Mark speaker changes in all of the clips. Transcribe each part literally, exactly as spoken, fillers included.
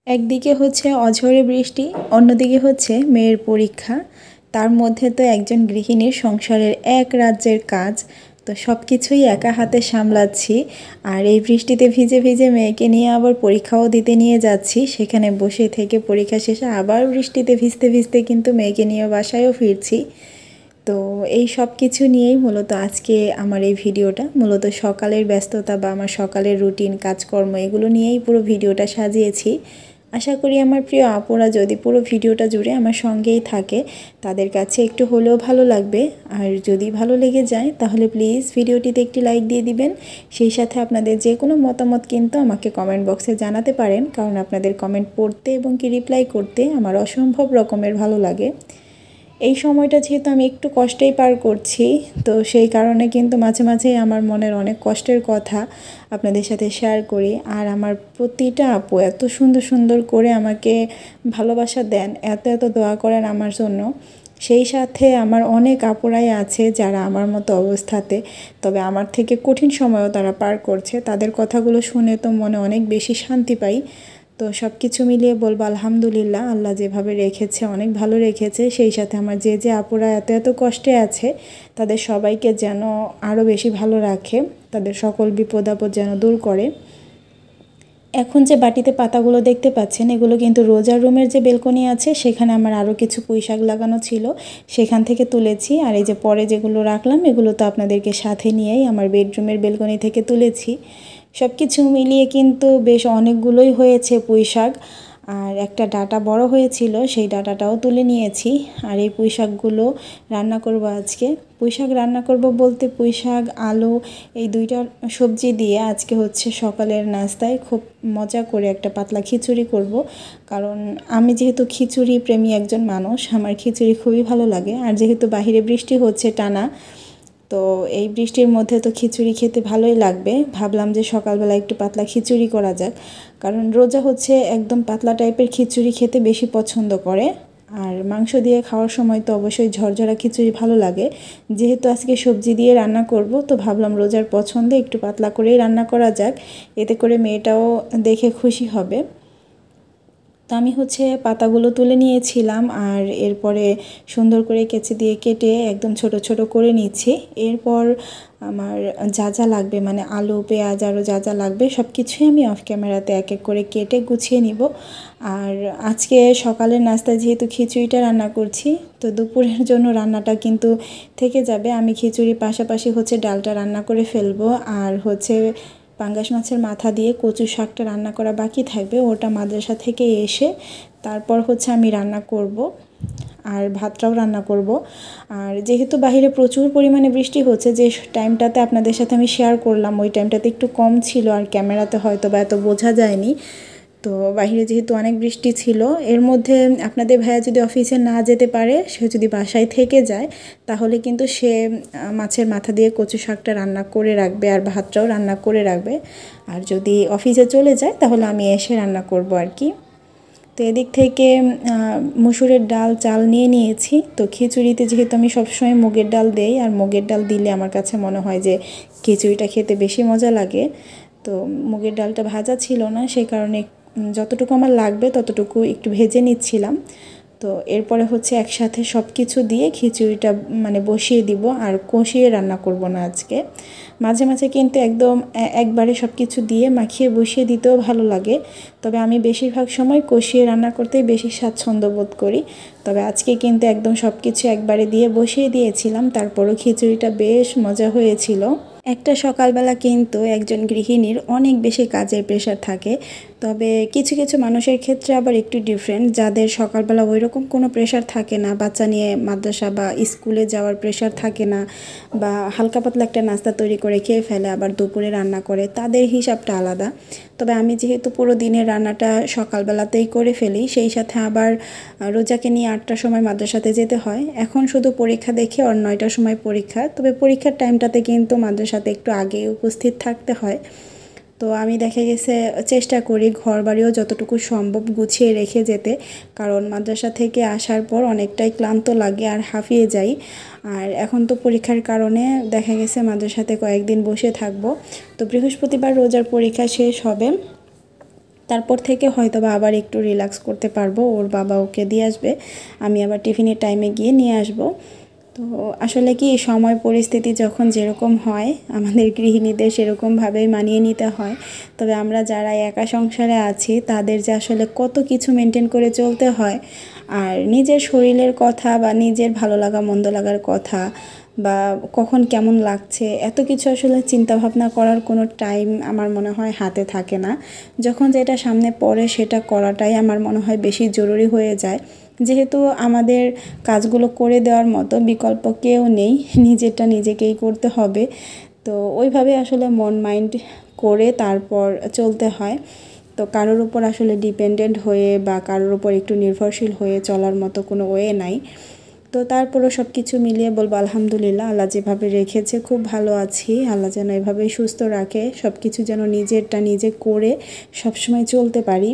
Speaker 1: একদিকে হচ্ছে অঝরে বৃষ্টি, অন্যদিকে হচ্ছে মেয়ের পরীক্ষা। তার মধ্যে তো একজন গৃহিণীর সংসারের এক রাজ্যের কাজ, তো সব কিছুই একা হাতে সামলাচ্ছি। আর এই বৃষ্টিতে ভিজে ভিজে মেয়েকে নিয়ে আবার পরীক্ষাও দিতে নিয়ে যাচ্ছি। সেখানে বসে থেকে পরীক্ষা শেষে আবার বৃষ্টিতে ভিজতে ভিজতে কিন্তু মেয়েকে নিয়ে বাসায়ও ফিরছি। তো এই সব কিছু নিয়েই মূলত আজকে আমার এই ভিডিওটা, মূলত সকালের ব্যস্ততা বা আমার সকালের রুটিন কাজকর্ম এগুলো নিয়েই পুরো ভিডিওটা সাজিয়েছি। আশা করি আমার প্রিয় আপুরা যদি পুরো ভিডিওটা জুড়ে আমার সঙ্গেই থাকে তাদের কাছে একটু হলেও ভালো লাগবে। আর যদি ভালো লেগে যায় তাহলে প্লিজ ভিডিওটিতে একটি লাইক দিয়ে দিবেন। সেই সাথে আপনাদের যে কোনো মতামত কিন্তু আমাকে কমেন্ট বক্সে জানাতে পারেন, কারণ আপনাদের কমেন্ট পড়তে এবং কি রিপ্লাই করতে আমার অসম্ভব রকমের ভালো লাগে। এই সময়টা যেহেতু আমি একটু কষ্টেই পার করছি, তো সেই কারণে কিন্তু মাঝে মাঝে আমার মনের অনেক কষ্টের কথা আপনাদের সাথে শেয়ার করি। আর আমার প্রতিটা আপু এত সুন্দর সুন্দর করে আমাকে ভালোবাসা দেন, এত এত দোয়া করেন আমার জন্য। সেই সাথে আমার অনেক আপুরাই আছে যারা আমার মতো অবস্থাতে, তবে আমার থেকে কঠিন সময়ও তারা পার করছে। তাদের কথাগুলো শুনে তো মনে অনেক বেশি শান্তি পাই। তো সব কিছু মিলিয়ে বলবো আলহামদুলিল্লাহ, আল্লাহ যেভাবে রেখেছে অনেক ভালো রেখেছে। সেই সাথে আমার যে যে আপুরা এত এত কষ্টে আছে তাদের সবাইকে যেন আরও বেশি ভালো রাখে, তাদের সকল বিপদ আপদ যেন দূর করে। এখন যে বাটিতে পাতাগুলো দেখতে পাচ্ছেন এগুলো কিন্তু রোজার রুমের যে বেলকনি আছে সেখানে আমার আরও কিছু পুঁই শাক লাগানো ছিল, সেখান থেকে তুলেছি। আর এই যে পরে যেগুলো রাখলাম এগুলো তো আপনাদেরকে সাথে নিয়েই আমার বেডরুমের বেলকনি থেকে তুলেছি। সব কিছু মিলিয়ে কিন্তু বেশ অনেকগুলোই হয়েছে পুঁই শাক। আর একটা ডাঁটা বড় হয়েছিল, সেই ডাঁটাটাও তুলে নিয়েছি। আর এই পুঁই শাকগুলো রান্না করব আজকে। পুঁই শাক রান্না করব বলতে পুঁই শাক আলু এই দুইটা সবজি দিয়ে আজকে হচ্ছে সকালের নাস্তায় খুব মজা করে একটা পাতলা খিচুড়ি করব। কারণ আমি যেহেতু খিচুড়ি প্রেমী একজন মানুষ, আমার খিচুড়ি খুবই ভালো লাগে। আর যেহেতু বাইরে বৃষ্টি হচ্ছে টানা, তো এই বৃষ্টির মধ্যে তো খিচুড়ি খেতে ভালোই লাগবে। ভাবলাম যে সকালবেলা একটু পাতলা খিচুড়ি করা যাক, কারণ রোজা হচ্ছে একদম পাতলা টাইপের খিচুড়ি খেতে বেশি পছন্দ করে। আর মাংস দিয়ে খাওয়ার সময় তো অবশ্যই ঝরঝরা খিচুড়ি ভালো লাগে। যেহেতু আজকে সবজি দিয়ে রান্না করব, তো ভাবলাম রোজার পছন্দে একটু পাতলা করেই রান্না করা যাক, এতে করে মেয়েটাও দেখে খুশি হবে। তো আমি হচ্ছে পাতাগুলো তুলে নিয়েছিলাম আর এরপরে সুন্দর করে কেচি দিয়ে কেটে একদম ছোট ছোট করে নিচ্ছি। এরপর আমার যা যা লাগবে মানে আলু পেঁয়াজ আরও যা যা লাগবে সব কিছুই আমি অফ ক্যামেরাতে এক এক করে কেটে গুছিয়ে নিব। আর আজকে সকালের নাস্তায় যেহেতু খিচুড়িটা রান্না করছি, তো দুপুরের জন্য রান্নাটা কিন্তু থেকে যাবে। আমি খিচুড়ির পাশাপাশি হচ্ছে ডালটা রান্না করে ফেলবো। আর হচ্ছে পাঙ্গাস মাছের মাথা দিয়ে কচু শাকটা রান্না করা বাকি থাকবে, ওটা মাদ্রাসা থেকে এসে তারপর হচ্ছে আমি রান্না করব। আর ভাতটাও রান্না করব। আর যেহেতু বাইরে প্রচুর পরিমাণে বৃষ্টি হচ্ছে, যে টাইমটাতে আপনাদের সাথে আমি শেয়ার করলাম ওই টাইমটাতে একটু কম ছিল আর ক্যামেরাতে হয়তো বা এত বোঝা যায়নি। তো বাইরে যেহেতু অনেক বৃষ্টি ছিল, এর মধ্যে আপনাদের ভাইয়া যদি অফিসে না যেতে পারে, সে যদি বাসায় থেকে যায় তাহলে কিন্তু সে মাছের মাথা দিয়ে কচু শাকটা রান্না করে রাখবে আর ভাতটাও রান্না করে রাখবে। আর যদি অফিসে চলে যায় তাহলে আমি এসে রান্না করব আর কি। তো এদিক থেকে মসুরের ডাল চাল নিয়ে নিয়েছি। তো খিচুড়িতে যেহেতু আমি সবসময় মুগের ডাল দেই, আর মুগের ডাল দিলে আমার কাছে মনে হয় যে খিচুড়িটা খেতে বেশি মজা লাগে। তো মুগের ডালটা ভাজা ছিল না, সেই কারণে যতটুকু আমার লাগবে ততটুকু একটু ভেজে নিচ্ছিলাম। তো এরপরে হচ্ছে একসাথে সব কিছু দিয়ে খিচুড়িটা মানে বসিয়ে দিব, আর কষিয়ে রান্না করব না আজকে। মাঝে মাঝে কিন্তু একদম একবারে সব কিছু দিয়ে মাখিয়ে বসিয়ে দিতেও ভালো লাগে, তবে আমি বেশিরভাগ সময় কষিয়ে রান্না করতেই বেশি স্বাচ্ছন্দ্য বোধ করি। তবে আজকে কিন্তু একদম সব কিছু একবারে দিয়ে বসিয়ে দিয়েছিলাম, তারপরও খিচুড়িটা বেশ মজা হয়েছিল। একটা সকালবেলা কিন্তু একজন গৃহিণীর অনেক বেশি কাজের প্রেশার থাকে, তবে কিছু কিছু মানুষের ক্ষেত্রে আবার একটু ডিফারেন্ট, যাদের সকালবেলা ওই রকম কোনো প্রেশার থাকে না, বাচ্চা নিয়ে মাদ্রাসা বা স্কুলে যাওয়ার প্রেশার থাকে না, বা হালকা পাতলা একটা নাস্তা তৈরি করে খেয়ে ফেলে আবার দুপুরে রান্না করে, তাদের হিসাবটা আলাদা। তবে আমি যেহেতু পুরো দিনের রান্নাটা সকালবেলাতেই করে ফেলি, সেই সাথে আবার রোজাকে নিয়ে আটটার সময় মাদ্রাসাতে যেতে হয়। এখন শুধু পরীক্ষা দেখে আর নয়টার সময় পরীক্ষা, তবে পরীক্ষার টাইমটাতে কিন্তু মাদ্রাসাতে একটু আগেই উপস্থিত থাকতে হয়। তো আমি দেখা গেছে চেষ্টা করি ঘর বাড়িও যতটুকু সম্ভব গুছিয়ে রেখে যেতে, কারণ মাদ্রাসা থেকে আসার পর অনেকটাই ক্লান্ত লাগে আর হাঁফিয়ে যাই। আর এখন তো পরীক্ষার কারণে দেখা গেছে মাদ্রাসাতে কয়েকদিন বসে থাকবো। তো বৃহস্পতিবার রোজার পরীক্ষা শেষ হবে, তারপর থেকে হয়তো বা আবার একটু রিল্যাক্স করতে পারবো। ওর বাবা ওকে দিয়ে আসবে, আমি আবার টিফিনের টাইমে গিয়ে নিয়ে আসবো। তো আসলে কি সময় পরিস্থিতি যখন যেরকম হয় আমাদের গৃহিণীদের সেরকমভাবেই মানিয়ে নিতে হয়। তবে আমরা যারা একা সংসারে আছি তাদের যে আসলে কত কিছু মেনটেন করে চলতে হয়, আর নিজের শরীরের কথা বা নিজের ভালো লাগা মন্দ লাগার কথা বা কখন কেমন লাগছে এত কিছু আসলে চিন্তা ভাবনা করার কোনো টাইম আমার মনে হয় হাতে থাকে না। যখন যেটা সামনে পড়ে সেটা করাটাই আমার মনে হয় বেশি জরুরি হয়ে যায়, যেহেতু আমাদের কাজগুলো করে দেওয়ার মতো বিকল্প কেউ নেই, নিজেরটা নিজেকেই করতে হবে। তো ওইভাবে আসলে মন মাইন্ড করে তারপর চলতে হয়। তো কারোর উপর আসলে ডিপেন্ডেন্ট হয়ে বা কারোর উপর একটু নির্ভরশীল হয়ে চলার মতো কোনো ওয়ে নাই। তো তারপরও সব কিছু মিলিয়ে বলবো আলহামদুলিল্লাহ, আল্লাহ যেভাবে রেখেছে খুব ভালো আছি। আল্লাহ যেন এভাবেই সুস্থ রাখে, সব কিছু যেন নিজেরটা নিজে করে সবসময় চলতে পারি।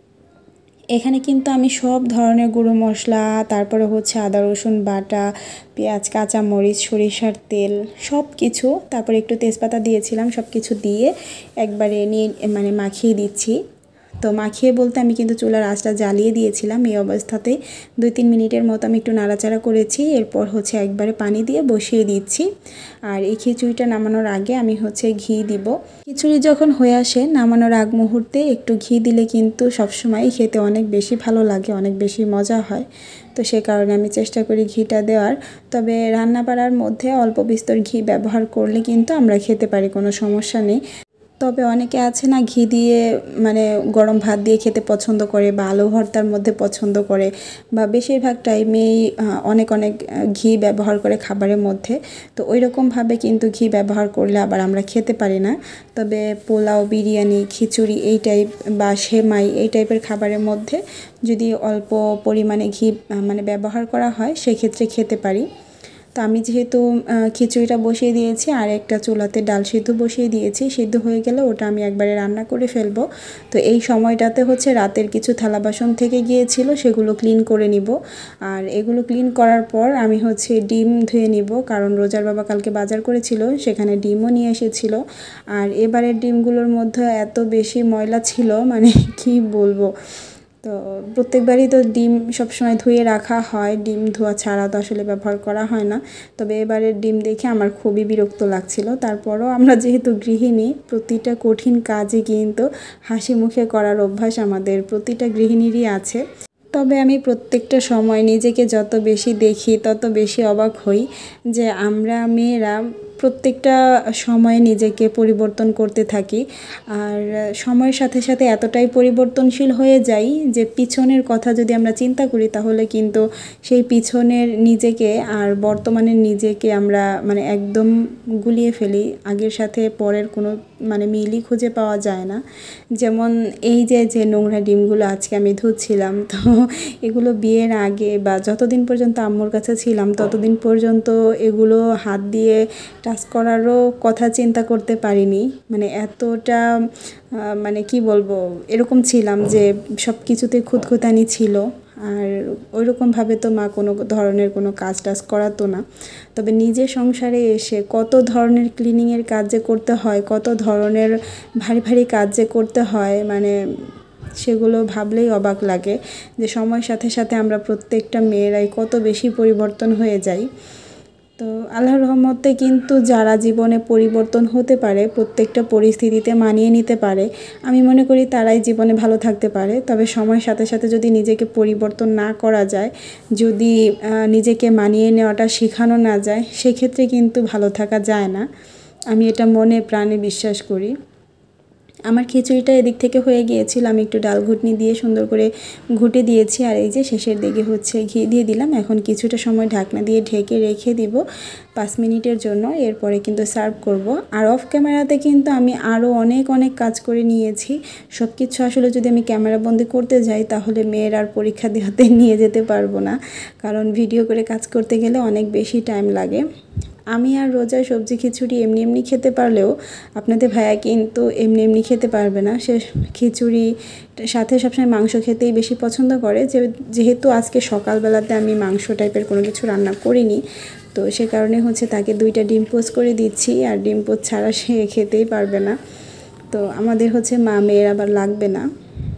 Speaker 1: এখানে কিন্তু আমি সব ধরনের গুঁড়ো মশলা, তারপরে হচ্ছে আদা রসুন বাটা, পেঁয়াজ, কাঁচামরিচ, সরিষার তেল সব কিছু, তারপরে একটু তেজপাতা দিয়েছিলাম, সব কিছু দিয়ে একবারে নিয়ে মানে মাখিয়ে দিচ্ছি। তো মাখিয়ে বলতে আমি কিন্তু চুলার আঁচটা জ্বালিয়ে দিয়েছিলাম। এই অবস্থাতেই দুই তিন মিনিটের মতো আমি একটু নাড়াচাড়া করেছি, এরপর হচ্ছে একবারে পানি দিয়ে বসিয়ে দিচ্ছি। আর এই খিচুড়িটা নামানোর আগে আমি হচ্ছে ঘি দিব। খিচুড়ি যখন হয়ে আসে নামানোর আগ মুহূর্তে একটু ঘি দিলে কিন্তু সবসময় খেতে অনেক বেশি ভালো লাগে, অনেক বেশি মজা হয়। তো সে কারণে আমি চেষ্টা করি ঘিটা দেওয়ার। তবে রান্না বাড়ার মধ্যে অল্প বিস্তর ঘি ব্যবহার করলে কিন্তু আমরা খেতে পারি, কোনো সমস্যা নেই। তবে অনেকে আছে না ঘি দিয়ে মানে গরম ভাত দিয়ে খেতে পছন্দ করে বা আলু ভর্তার মধ্যে পছন্দ করে, বা বেশিরভাগ টাইমেই অনেক অনেক ঘি ব্যবহার করে খাবারের মধ্যে। তো ওই রকমভাবে কিন্তু ঘি ব্যবহার করলে আবার আমরা খেতে পারি না। তবে পোলাও, বিরিয়ানি, খিচুড়ি এই টাইপ বা সেমাই এই টাইপের খাবারের মধ্যে যদি অল্প পরিমাণে ঘি মানে ব্যবহার করা হয় সেক্ষেত্রে খেতে পারি। তো আমি যেহেতু খিচুড়িটা বসিয়ে দিয়েছি আর একটা চুলাতে ডাল সিদ্ধ বসিয়ে দিয়েছি, সিদ্ধ হয়ে গেলে ওটা আমি একবারে রান্না করে ফেলবো। তো এই সময়টাতে হচ্ছে রাতের কিছু থালা বাসন থেকে গিয়েছিল সেগুলো ক্লিন করে নিব। আর এগুলো ক্লিন করার পর আমি হচ্ছে ডিম ধুয়ে নিব, কারণ রোজার বাবা কালকে বাজার করেছিল, সেখানে ডিমও নিয়ে এসেছিল। আর এবারের ডিমগুলোর মধ্যে এত বেশি ময়লা ছিল মানে কি বলবো। তো প্রত্যেকবারই তো ডিম সবসময় ধুয়ে রাখা হয়, ডিম ধোয়া ছাড়া তো আসলে ব্যবহার করা হয় না। তবে এবারের ডিম দেখে আমার খুবই বিরক্ত লাগছিল। তারপরও আমরা যেহেতু গৃহিণী, প্রতিটা কঠিন কাজই কিন্তু হাসি মুখে করার অভ্যাস আমাদের প্রতিটা গৃহিণীরই আছে। তবে আমি প্রত্যেকটা সময় নিজেকে যত বেশি দেখি তত বেশি অবাক হই যে আমরা মেয়েরা প্রত্যেকটা সময়ে নিজেকে পরিবর্তন করতে থাকি। আর সময়ের সাথে সাথে এতটাই পরিবর্তনশীল হয়ে যাই যে পিছনের কথা যদি আমরা চিন্তা করি তাহলে কিন্তু সেই পিছনের নিজেকে আর বর্তমানের নিজেকে আমরা মানে একদম গুলিয়ে ফেলি। আগের সাথে পরের কোনো মানে মিলই খুঁজে পাওয়া যায় না। যেমন এই যে যে নোংরা ডিমগুলো আজকে আমি ধুচ্ছিলাম, তো এগুলো বিয়ের আগে বা যতদিন পর্যন্ত আম্মুর কাছে ছিলাম ততদিন পর্যন্ত এগুলো হাত দিয়ে টাচ করারও কথা চিন্তা করতে পারিনি। মানে এতটা মানে কি বলবো, এরকম ছিলাম যে সব কিছুতে খুঁতখুঁতানি ছিল। আর ওই রকমভাবে তো মা কোনো ধরনের কোনো কাজ টাজ করাতো না। তবে নিজে সংসারে এসে কত ধরনের ক্লিনিংয়ের কাজ যে করতে হয়, কত ধরনের ভারী ভারী কাজ যে করতে হয়, মানে সেগুলো ভাবলেই অবাক লাগে যে সময়ের সাথে সাথে আমরা প্রত্যেকটা মেয়েরাই কত বেশি পরিবর্তন হয়ে যাই। তো আল্লাহর রহমতে কিন্তু যারা জীবনে পরিবর্তন হতে পারে, প্রত্যেকটা পরিস্থিতিতে মানিয়ে নিতে পারে, আমি মনে করি তারাই জীবনে ভালো থাকতে পারে। তবে সময়ের সাথে সাথে যদি নিজেকে পরিবর্তন না করা যায়, যদি নিজেকে মানিয়ে নেওয়াটা শেখানো না যায়, সেক্ষেত্রে কিন্তু ভালো থাকা যায় না। আমি এটা মনে প্রাণে বিশ্বাস করি। আমার খিচুড়িটা এদিক থেকে হয়ে গিয়েছিল, আমি একটু ডাল ঘুটনি দিয়ে সুন্দর করে ঘুটে দিয়েছি। আর এই যে শেষের দিকে হচ্ছে ঘি দিয়ে দিলাম। এখন কিছুটা সময় ঢাকনা দিয়ে ঢেকে রেখে দিব পাঁচ মিনিটের জন্য, এরপরে কিন্তু সার্ভ করব। আর অফ ক্যামেরাতে কিন্তু আমি আরও অনেক অনেক কাজ করে নিয়েছি। সব কিছু আসলে যদি আমি ক্যামেরাবন্দি করতে যাই তাহলে মেয়ের আর পরীক্ষা দেওয়াতে নিয়ে যেতে পারবো না, কারণ ভিডিও করে কাজ করতে গেলে অনেক বেশি টাইম লাগে। আমি আর রোজায় সবজি খিচুড়ি এমনি এমনি খেতে পারলেও আপনাদের ভাইয়া কিন্তু এমনি এমনি খেতে পারবে না। সে খিচুড়ি সাথে সবসময় মাংস খেতেই বেশি পছন্দ করে। যে যেহেতু আজকে সকালবেলাতে আমি মাংস টাইপের কোনো কিছু রান্না করিনি, তো সে কারণে হচ্ছে তাকে দুইটা ডিম পোস্ট করে দিচ্ছি। আর ডিম পোস্ট ছাড়া সে খেতেই পারবে না। তো আমাদের হচ্ছে মা মেয়ের আবার লাগবে না।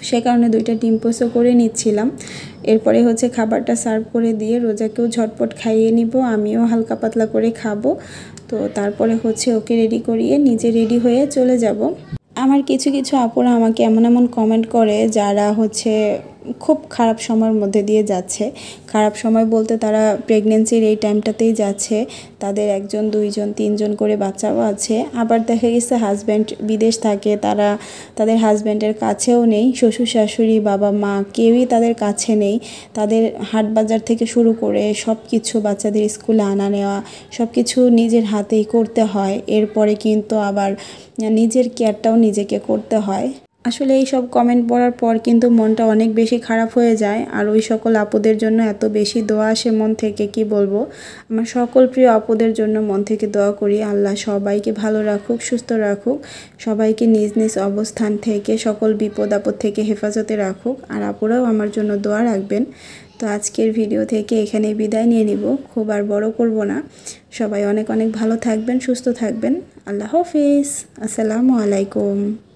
Speaker 1: তো সে কারণে দুইটা ডিম পোস্টও করে নিচ্ছিলাম। এরপরে হচ্ছে খাবারটা সার্ভ করে দিয়ে রোজাকেও ঝটপট খাইয়ে নিব, আমিও হালকা পাতলা করে খাবো। তো তারপরে হচ্ছে ওকে রেডি করিয়ে নিজে রেডি হয়ে চলে যাব। আমার কিছু কিছু আপুরা আমাকে এমন এমন কমেন্ট করে যারা হচ্ছে খুব খারাপ সময়ের মধ্যে দিয়ে যাচ্ছে। খারাপ সময় বলতে তারা প্রেগনেন্সির এই টাইমটাতেই যাচ্ছে, তাদের একজন দুইজন তিনজন করে বাচ্চাও আছে। আবার দেখা গেছে হাজব্যান্ড বিদেশ থাকে, তারা তাদের হাজব্যান্ডের কাছেও নেই, শ্বশুর শাশুড়ি বাবা মা কেউই তাদের কাছে নেই। তাদের হাট বাজার থেকে শুরু করে সব কিছু, বাচ্চাদের স্কুলে আনা নেওয়া সব কিছু নিজের হাতেই করতে হয়। এরপরে কিন্তু আবার নিজের কেয়ারটাও নিজেকে করতে হয়। আসলে এই সব কমেন্ট পড়ার পর কিন্তু মনটা অনেক বেশি খারাপ হয়ে যায়। আর ওই সকল আপুদের জন্য এত বেশি দোয়া আসে মন থেকে, কি বলবো। আমার সকল প্রিয় আপুদের জন্য মন থেকে দোয়া করি, আল্লাহ সবাইকে ভালো রাখুক, সুস্থ রাখুক, সবাইকে নিজ নিজ অবস্থান থেকে সকল বিপদ আপদ থেকে হেফাজতে রাখুক। আর আপুরাও আমার জন্য দোয়া রাখবেন। তো আজকের ভিডিও থেকে এখানে বিদায় নিয়ে নিব, খুব আর বড় করব না। সবাই অনেক অনেক ভালো থাকবেন, সুস্থ থাকবেন। আল্লাহ হাফেজ, আসসালামু আলাইকুম।